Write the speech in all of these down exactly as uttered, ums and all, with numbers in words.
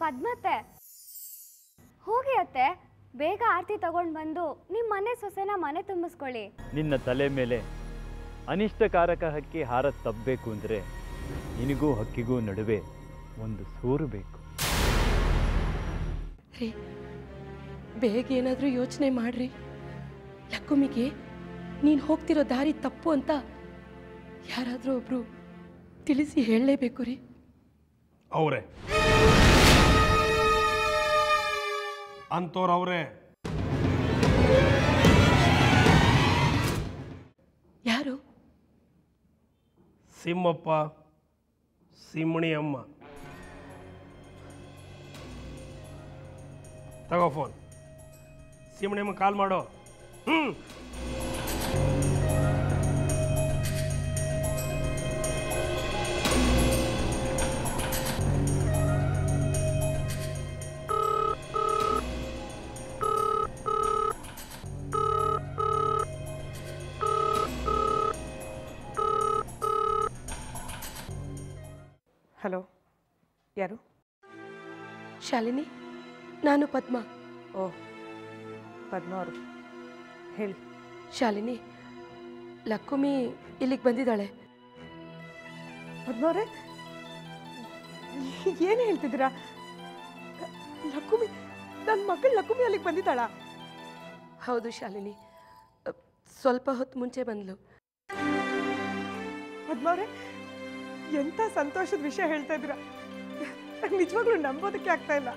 ಪದ್ಮತ್ತೆ ಹೋಗಿ ಅತ್ತೆ, ಬೇಗ ಆರತಿ ತಗೊಂಡು ಬಂದು ನಿಮ್ಮ ಮನೆ ಸೊಸೆನ ಮನೆ ತುಂಬಿಸ್ಕೊಳ್ಳಿ. ನಿನ್ನ ತಲೆ ಮೇಲೆ ಅನಿಷ್ಟಕಾರಕ ಹಕ್ಕಿ ಹಾರ ತಪ್ಪಬೇಕು ಅಂದರೆ ನಿನಗೂ ಹಕ್ಕಿಗೂ ನಡುವೆ ಒಂದು ಸೂರು ಬೇಕು. ರೀ ಬೇಗ ಏನಾದರೂ ಯೋಚನೆ ಮಾಡ್ರಿ. ಲಕ್ಕುಮಿಗೆ ನೀನು ಹೋಗ್ತಿರೋ ದಾರಿ ತಪ್ಪು ಅಂತ ಯಾರಾದರೂ ಒಬ್ರು ತಿಳಿಸಿ ಹೇಳಲೇಬೇಕು ರೀ. ಅವರೇ ಅಂತೋರವ್ರೆ. ಯಾರು? ಸಿಮ್ಮಪ್ಪ, ಸಿಮ್ಮಣಿ ಅಮ್ಮ. ತಗೋ ಫೋನ್, ಸಿಮ್ಮಣಿ ಅಮ್ಮ ಕಾಲ್ ಮಾಡೋ. ಹ್ಮ್ ಹಲೋ, ಯಾರು? ಶಾಲಿನಿ, ನಾನು ಪದ್ಮ. ಓ ಪದ್ಮ ಅವರು, ಹೇಳಿ. ಶಾಲಿನಿ, ಲಕ್ಕುಮಿ ಇಲ್ಲಿಗೆ ಬಂದಿದ್ದಾಳೆ. ಪದ್ಮ ಅವರೇ, ಏನು ಹೇಳ್ತಿದ್ದೀರಾ? ಲಕ್ಕುಮಿ, ನನ್ನ ಮಗಳು ಲಕ್ಕುಮಿ ಅಲ್ಲಿಗೆ ಬಂದಿದ್ದಾಳ? ಹೌದು ಶಾಲಿನಿ, ಸ್ವಲ್ಪ ಹೊತ್ತು ಮುಂಚೆ ಬಂದ್ಲು. ಪದ್ಮ ಅವರೇ, ಎಂಥ ಸಂತೋಷದ ವಿಷಯ ಹೇಳ್ತಾ ಇದ್ದೀರಾ. ನಂಗೆ ನಿಜವಾಗ್ಲೂ ನಂಬೋದಕ್ಕೆ ಆಗ್ತಾ ಇಲ್ಲ.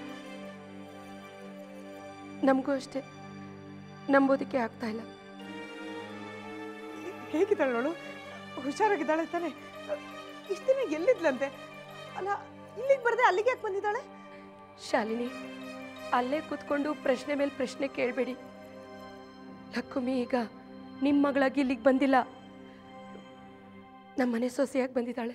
ನಮಗೂ ಅಷ್ಟೇ ನಂಬೋದಕ್ಕೆ ಆಗ್ತಾ ಇಲ್ಲ. ಹೇಗಿದ್ದಾಳೆ ನೋಡು, ಹುಷಾರಾಗಿದ್ದಾಳೆ ತಾನೆ? ಇಷ್ಟು ದಿನ ಎಲ್ಲಿದ್ಲಂತೆ? ಅಲ್ಲ, ಇಲ್ಲಿಗೆ ಬರದೆ ಅಲ್ಲಿಗೆ ಯಾಕೆ ಬಂದಿದ್ದಾಳೆ? ಶಾಲಿನಿ, ಅಲ್ಲೇ ಕೂತ್ಕೊಂಡು ಪ್ರಶ್ನೆ ಮೇಲೆ ಪ್ರಶ್ನೆ ಕೇಳಬೇಡಿ. ಲಕ್ಕುಮಿ ಈಗ ನಿಮ್ಮ ಮಗಳಾಗಿ ಇಲ್ಲಿಗೆ ಬಂದಿಲ್ಲ, ನಮ್ಮ ಮನೆ ಸೊಸೆಯಾಗಿ ಬಂದಿದ್ದಾಳೆ.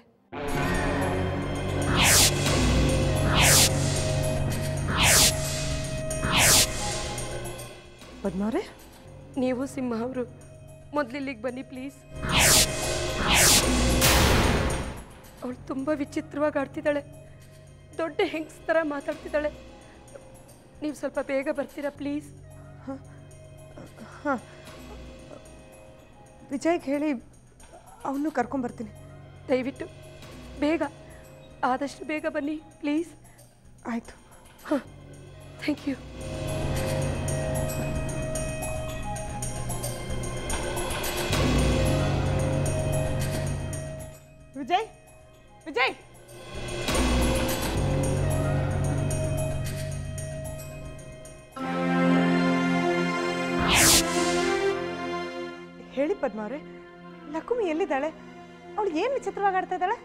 ಪದ್ಮವ್ರೆ, ನೀವು ಸಿಂಹ ಅವರು ಮೊದಲು ಇಲ್ಲಿಗೆ ಬನ್ನಿ ಪ್ಲೀಸ್. ಅವಳು ತುಂಬ ವಿಚಿತ್ರವಾಗಿ ಆಡ್ತಿದ್ದಾಳೆ, ದೊಡ್ಡ ಹೆಂಗ್ಸ್ ಥರ ಮಾತಾಡ್ತಿದ್ದಾಳೆ. ನೀವು ಸ್ವಲ್ಪ ಬೇಗ ಬರ್ತೀರಾ ಪ್ಲೀಸ್? ಹಾಂ ಹಾಂ, ವಿಜಯ್ಗೆ ಹೇಳಿ ಅವನು ಕರ್ಕೊಂಬರ್ತೀನಿ. ದಯವಿಟ್ಟು ಬೇಗ, ಆದಷ್ಟು ಬೇಗ ಬನ್ನಿ ಪ್ಲೀಸ್. ಆಯಿತು. ಹಾಂ, ಥ್ಯಾಂಕ್ ಯು. ವಿಜಯ್, ವಿಜಯ್, ಹೇಳಿ ಪದ್ಮ ಅವರೇ, ಲಕ್ಕುಮಿ ಎಲ್ಲಿದ್ದಾಳೆ? ಅವಳು ಏನು ವಿಚಿತ್ರವಾಗಿ ಆಡ್ತಾ ಇದ್ದಾಳೆ?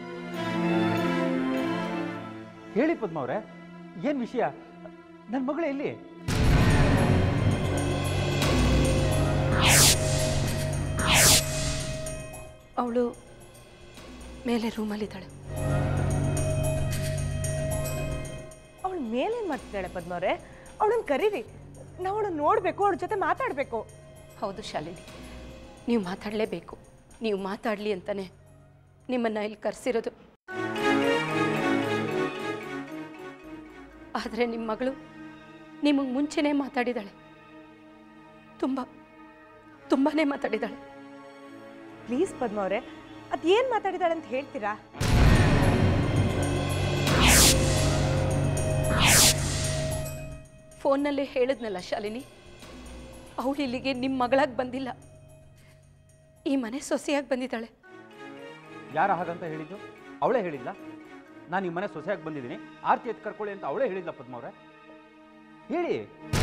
ಹೇಳಿ ಪದ್ಮ ಅವರೇ, ಏನು ವಿಷಯ? ನನ್ನ ಮಗಳು ಎಲ್ಲಿ? ಅವಳು ಮೇಲೆ ರೂಮಲ್ಲಿದ್ದಾಳೆ. ಅವಳು ಮೇಲೇನು ಮಾಡ್ತಿದ್ದಾಳೆ ಪದ್ಮ ಅವರೇ? ಅವಳನ್ನ ಕರೀರಿ, ನಾವು ಅವಳನ್ನ ನೋಡಬೇಕು, ಅವಳ ಜೊತೆ ಮಾತಾಡಬೇಕು. ಹೌದು ಶಾಲಿನಿ, ನೀವು ಮಾತಾಡಲೇಬೇಕು. ನೀವು ಮಾತಾಡಲಿ ಅಂತಾನೆ ನಿಮ್ಮನ್ನು ಇಲ್ಲಿ ಕರೆಸಿರೋದು. ಆದರೆ ನಿಮ್ಮ ಮಗಳು ನಿಮಗೆ ಮುಂಚೆನೇ ಮಾತಾಡಿದ್ದಾಳೆ, ತುಂಬ ತುಂಬಾ ಮಾತಾಡಿದ್ದಾಳೆ. ಪ್ಲೀಸ್ ಪದ್ಮ ಅವರೇ, ಅದೇನು ಮಾತಾಡಿದಾಳೆ ಅಂತ ಹೇಳ್ತೀರಾ? ಫೋನ್ನಲ್ಲೇ ಹೇಳಿದ್ನಲ್ಲ ಶಾಲಿನಿ, ಅವಳು ಇಲ್ಲಿಗೆ ನಿಮ್ಮ ಮಗಳಾಗಿ ಬಂದಿಲ್ಲ, ಈ ಮನೆ ಸೊಸೆಯಾಗಿ ಬಂದಿದ್ದಾಳೆ. ಯಾರ ಹಾಗಂತ ಹೇಳಿದ್ದು? ಅವಳೇ ಹೇಳಿಲ್ಲ. ನಾನು ಈ ಮನೆ ಸೊಸೆಯಾಗಿ ಬಂದಿದ್ದೀನಿ, ಆರತಿ ಎತ್ತು ಕರ್ಕೊಳ್ಳಿ ಅಂತ ಅವಳೇ ಹೇಳಿಲ್ಲ ಪದ್ಮ ಅವರೇ. ಹೇಳಿ.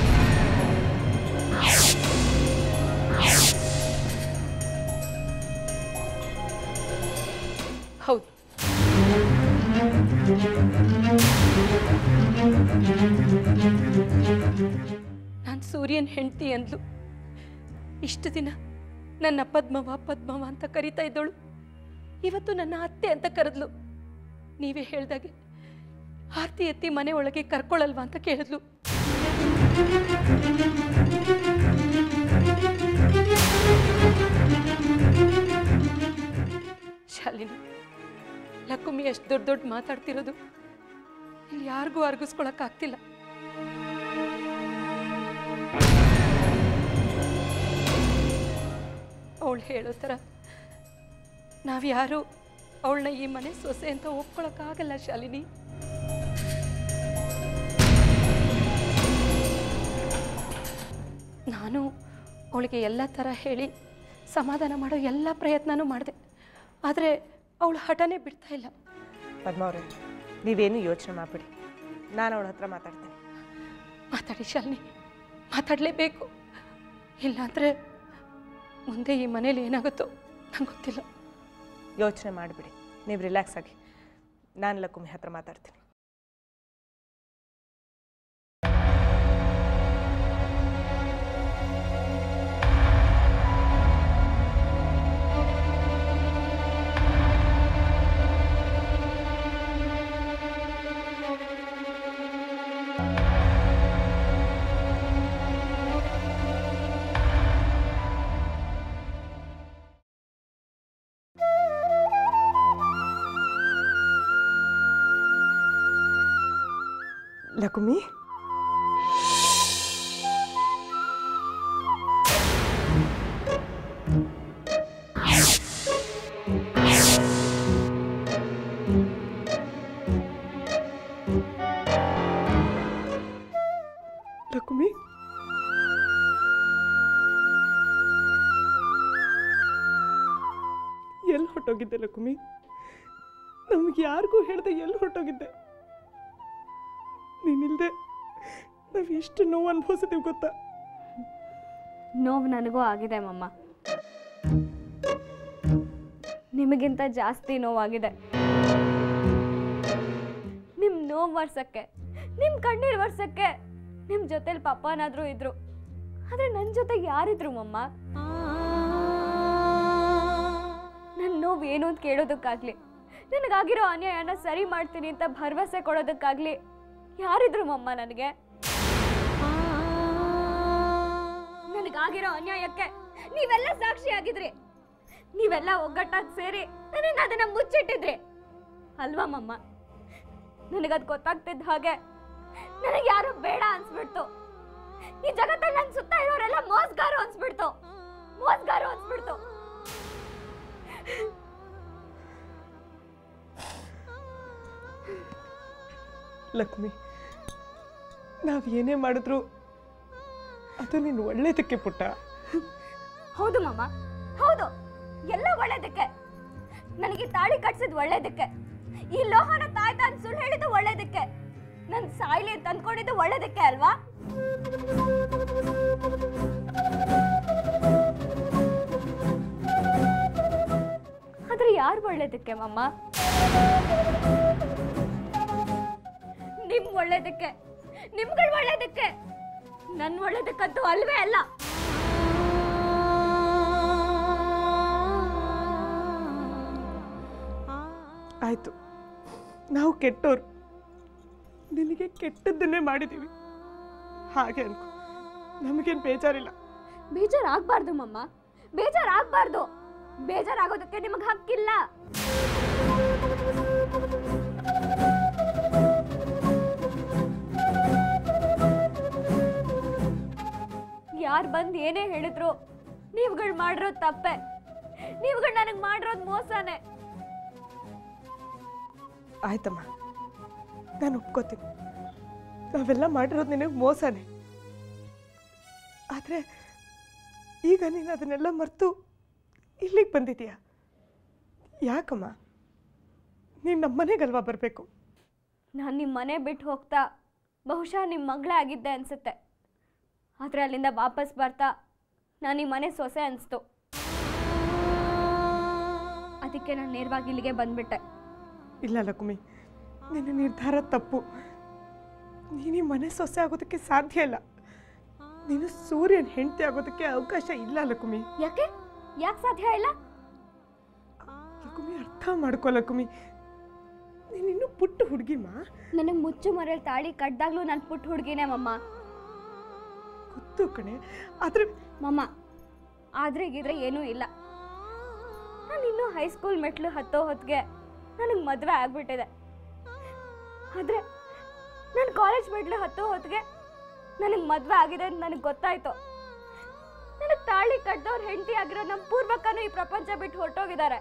ಹೌದು, ನಾನು ಸೂರ್ಯನ ಹೆಂಡತಿ ಅಂದ್ಲು. ಇಷ್ಟು ದಿನ ನನ್ನ ಪದ್ಮವ ಪದ್ಮವ ಅಂತ ಕರಿತಾ ಇದ್ದಳು, ಇವತ್ತು ನನ್ನ ಅತ್ತೆ ಅಂತ ಕರೆದ್ಲು. ನೀವೇ ಹೇಳ್ದಾಗೆ ಆರತಿ ಎತ್ತಿ ಮನೆ ಒಳಗೆ ಕರ್ಕೊಳ್ಳಲ್ವಾ ಅಂತ ಕೇಳಿದ್ಲು. ಶಾಲಿನಿ, ಲಕ್ಕುಮಿ ಅಷ್ಟು ದೊಡ್ಡ ದೊಡ್ಡ ಮಾತಾಡ್ತಿರೋದು ಇಲ್ಲಿ ಯಾರಿಗೂ ಅರ್ಗಿಸ್ಕೊಳಕ್ಕಾಗ್ತಿಲ್ಲ. ಅವಳು ಹೇಳೋ ಥರ ನಾವ್ಯಾರು ಅವಳನ್ನ ಈ ಮನೆ ಸೊಸೆ ಅಂತ ಒಪ್ಕೊಳಕ್ಕಾಗಲ್ಲ ಶಾಲಿನಿ. ನಾನು ಅವಳಿಗೆ ಎಲ್ಲ ಥರ ಹೇಳಿ ಸಮಾಧಾನ ಮಾಡೋ ಎಲ್ಲ ಪ್ರಯತ್ನನೂ ಮಾಡಿದೆ, ಆದರೆ ಅವಳು ಹಠನೇ ಬಿಡ್ತಾ ಇಲ್ಲ. ಪದ್ಮಾವ್ರೆ, ನೀವೇನು ಯೋಚನೆ ಮಾಡಬೇಡಿ, ನಾನು ಅವಳ ಹತ್ರ ಮಾತಾಡ್ತೇನೆ. ಮಾತಾಡಿ ಶಾಲಿನಿ, ಮಾತಾಡಲೇಬೇಕು. ಇಲ್ಲಾಂದರೆ ಮುಂದೆ ಈ ಮನೇಲಿ ಏನಾಗುತ್ತೋ ನಂಗೆ ಗೊತ್ತಿಲ್ಲ. ಯೋಚನೆ ಮಾಡಿಬಿಡಿ, ನೀವು ರಿಲ್ಯಾಕ್ಸ್ ಆಗಿ. ನಾನು ಲಕ್ಕುಮಿ ಹತ್ರ ಮಾತಾಡ್ತೀನಿ. ಲಕುಮಿ, ಲಕುಮಿ, ಎಲ್ಲಿ ಹೊರಟೋಗಿದ್ದೆ ಲಕುಮಿ? ನಮ್ಗೆ ಯಾರಿಗೂ ಹೇಳ್ದೆ ಎಲ್ಲಿ ಹೊರಟೋಗಿದ್ದೆ? ನೀನಿಲ್ದೆ ನಾವು ಎಷ್ಟು ನೋವು ಅನುಭವಿಸಿದೀವಿ ಗೊತ್ತಾ? ನೋವು ನನಗೂ ಆಗಿದೆ ಮಮ್ಮ, ನಿಮಗಿಂತ ಜಾಸ್ತಿ ನೋವಾಗಿದೆ. ನಿಮ್ಮ ನೋವು ವರ್ಷಕ್ಕೆ, ನಿಮ್ಮ ಕಣ್ಣೀರು ವರ್ಷಕ್ಕೆ ನಿಮ್ಮ ಜೊತೆಲಿ ಪಪ್ಪನಾದರೂ ಇದ್ರು, ಆದರೆ ನನ್ನ ಜೊತೆ ಯಾರಿದ್ರು ಮಮ್ಮ? ನನ್ನ ನೋವು ಏನು ಅಂತ ಕೇಳೋದಕ್ಕಾಗ್ಲಿ, ನನಗಾಗಿರೋ ಅನ್ಯಾಯನ ಸರಿ ಮಾಡ್ತೀನಿ ಅಂತ ಭರವಸೆ ಕೊಡೋದಕ್ಕಾಗ್ಲಿ ಯಾರಿದ್ರು ಮಮ್ಮ ನನಗೆ? ನನಗಾಗಿರೋ ಅನ್ಯಾಯಕ್ಕೆ ನೀವೆಲ್ಲ ಸಾಕ್ಷಿಯಾಗಿದ್ರಿ, ನೀವೆಲ್ಲ ಒಗ್ಗಟ್ಟಾಗಿ ಸೇರಿ ನನಗೆ ಅದನ್ನ ಮುಚ್ಚಿಟ್ಟಿದ್ರಿ ಅಲ್ವಾ ಮಮ್ಮ? ನನಗದು ಗೊತ್ತಾಗ್ತಿದ್ದ ಹಾಗೆ ನನಗೆ ಯಾರು ಬೇಡ ಅನ್ಸ್ಬಿಡ್ತು. ಈ ಜಗತ್ತಲ್ಲಿ ನನ್ನ ಸುತ್ತ ಇರೋರೆಲ್ಲ ಮೋಸಗಾರು ಅನ್ಸ್ಬಿಡ್ತು, ಮೋಸಗಾರು ಅನ್ಸ್ಬಿಡ್ತು. ಲಕ್ಷ್ಮಿ, ನಾವು ಏನೇ ಮಾಡಿದ್ರು ಅದು ನೀನು ಒಳ್ಳೇದಕ್ಕೆ ಪುಟ್ಟ. ಹೌದು ಮಮ್ಮ, ಹೌದು, ಎಲ್ಲ ಒಳ್ಳೇದಕ್ಕೆ. ನನಗೆ ತಾಳಿ ಕಟ್ಸಿದ್ ಒಳ್ಳೇದಕ್ಕೆ, ಈ ಲೋಹನ ತಾಯ್ತ ಅಂತ ಸುಳ್ಳು ಹೇಳಿದ್ದು ಒಳ್ಳೇದಕ್ಕೆ, ನನ್ ಸಾಯ್ಲಿ ಅಂತ ಅಂದ್ಕೊಂಡಿದ್ದು ಒಳ್ಳೇದಕ್ಕೆ ಅಲ್ವಾ? ಆದ್ರೆ ಯಾರು ಒಳ್ಳೇದಕ್ಕೆ ಮಮ್ಮ? ನಿಮ್ ಒಳ್ಳೇದಕ್ಕೆ, ನಿಮ್ಗಳ ಒಳ್ಳೇದಕ್ಕೆ, ನನ್ ಒಳ್ಳೇದಕ್ಕಂತೂ ಅಲ್ವೇ ಅಲ್ಲ. ಆಯ್ತು, ನಾವು ಕೆಟ್ಟೋರು, ನಿನಗೆ ಕೆಟ್ಟದ್ದನ್ನೇ ಮಾಡಿದ್ದೀವಿ ಹಾಗೆ ಅನ್ಕೋ, ನಮಗೇನು ಬೇಜಾರಿಲ್ಲ. ಬೇಜಾರಾಗಬಾರ್ದು ಮಮ್ಮ, ಬೇಜಾರಾಗಬಾರ್ದು. ಬೇಜಾರಾಗೋದಕ್ಕೆ ನಿಮಗೆ ಹಕ್ಕಿಲ್ಲ. ಯಾರು ಬಂದು ಏನೇ ಹೇಳಿದ್ರು ನೀವುಗಳು ಮಾಡಿರೋದು ತಪ್ಪೆ, ನೀವುಗಳು ನನಗೆ ಮಾಡಿರೋದು ಮೋಸನೇ. ಆಯ್ತಮ್ಮ, ನಾನು ಒಪ್ಕೋತೀನಿ, ನಾವೆಲ್ಲ ಮಾಡಿರೋದು ನಿನಗೆ ಮೋಸನೇ. ಆದರೆ ಈಗ ನೀನು ಅದನ್ನೆಲ್ಲ ಮರೆತು ಇಲ್ಲಿಗೆ ಬಂದಿದೀಯಾ ಯಾಕಮ್ಮ? ನೀನು ನಮ್ಮ ಮನೆಗಲ್ವಾ ಬರಬೇಕು? ನಾನು ನಿಮ್ಮ ಮನೆ ಬಿಟ್ಟು ಹೋಗ್ತಾ ಬಹುಶಃ ನಿಮ್ಮ ಮಗಳೇ ಆಗಿದ್ದೆ ಅನಿಸುತ್ತೆ. ಆದರೆ ಅಲ್ಲಿಂದ ವಾಪಸ್ ಬರ್ತಾ ನಾನು ಈ ಮನೆ ಸೊಸೆ ಅನಿಸ್ತು. ಅದಕ್ಕೆ ನಾನು ನೇರವಾಗಿ ಇಲ್ಲಿಗೆ ಬಂದ್ಬಿಟ್ಟೆ. ಇಲ್ಲ ಲಕ್ಷ್ಮಿ, ನಿನ್ನ ನಿರ್ಧಾರ ತಪ್ಪು. ನೀನು ಈ ಮನೆ ಸೊಸೆ ಆಗೋದಕ್ಕೆ ಸಾಧ್ಯ ಇಲ್ಲ. ನೀನು ಸೂರ್ಯನ ಹೆಂಡತಿ ಆಗೋದಕ್ಕೆ ಅವಕಾಶ ಇಲ್ಲ ಲಕ್ಷ್ಮಿ. ಯಾಕೆ ಯಾಕೆ ಸಾಧ್ಯ ಇಲ್ಲ? ಲಕ್ಷ್ಮಿ, ಅರ್ಥ ಮಾಡ್ಕೋ ಲಕ್ಷ್ಮಿ, ನೀನಿನ್ನೂ ಪುಟ್ಟ ಹುಡುಗಿಮ್ಮ. ನನಗೆ ಮುಚ್ಚು ಮರೆಯಲ್ಲಿ ತಾಳಿ ಕಡ್ದಾಗ್ಲೂ ನಾನು ಪುಟ್ಟ ಹುಡುಗಿನೇ ಮಮ್ಮ. ಗೊತ್ತು ಕಣೆ, ಆದರೆ ಮಮ್ಮ ಆದ್ರೆ ಈಗಿದ್ರೆ ಏನೂ ಇಲ್ಲ. ನಾನು ಇನ್ನೂ ಹೈಸ್ಕೂಲ್ ಮೆಟ್ಲು ಹತ್ತೋ ಹೊತ್ತಿಗೆ ನನಗೆ ಮದುವೆ ಆಗ್ಬಿಟ್ಟಿದೆ. ಆದರೆ ನಾನು ಕಾಲೇಜ್ ಬಿಡ್ಲು ಹತ್ತೋ ಹೊತ್ತಿಗೆ ನನಗೆ ಮದುವೆ ಆಗಿದೆ ಅಂತ ನನಗೆ ಗೊತ್ತಾಯ್ತು. ನನಗೆ ತಾಳಿ ಕಟ್ಟಿದವ್ರು ಹೆಂಡತಿ ಆಗಿರೋ ನಮ್ಮ ಪೂರ್ವಕ್ಕನೂ ಈ ಪ್ರಪಂಚ ಬಿಟ್ಟು ಹೊರಟೋಗಿದ್ದಾರೆ.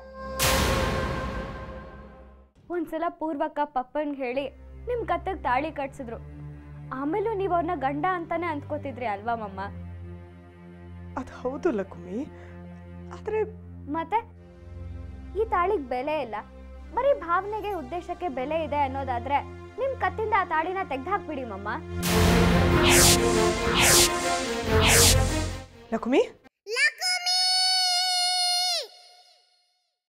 ಒಂದ್ಸಲ ಪೂರ್ವಕ್ಕ ಪಪ್ಪನ್ಗೆ ಹೇಳಿ ನಿಮ್ಮ ಕತ್ತಿಗೆ ತಾಳಿ ಕಟ್ಸಿದ್ರು. ಆಮೇಲೂ ನೀವು ಅವ್ರನ್ನ ಗಂಡ ಅಂತಾನೆ ಅಂದ್ಕೋತಿದ್ರಿ ಅಲ್ವಾ ಮಮ್ಮ? ಅದು ಹೌದು ಲಕ್ಷ್ಮಿ, ಆದರೆ ಮತ್ತೆ ಈ ತಾಳಿಗೆ ಬೆಲೆ ಇಲ್ಲ, ಬರೀ ಭಾವನೆಗೆ ಉದ್ದೇಶಕ್ಕೆ ಬೆಲೆ ಇದೆ ಅನ್ನೋದಾದ್ರೆ ನಿಮ್ ಕತ್ತಿಂದ ಆ ತಾಳಿನ ತೆಗ್ದಾಕ್ಬಿಡಿ ಮಮ್ಮ. ಲಕ್ಷ್ಮಿ